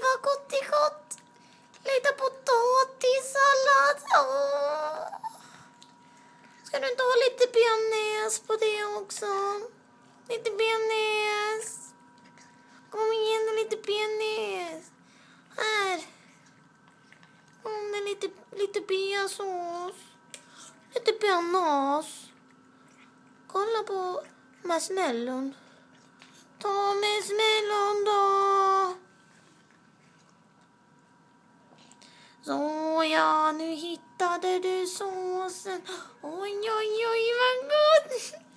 vad gott det är gott. Lite potatissallad. Åh. Ska du inte ha lite bearnaise på det också? Lite bearnaise. Kom igen, lite bearnaise. Här. Med lite beasås. Lite bearnaise. Kolla på marshmallon. Ta marshmallon då. Så ja, nu hittade du såsen. Oj, oj, oj, vad gott.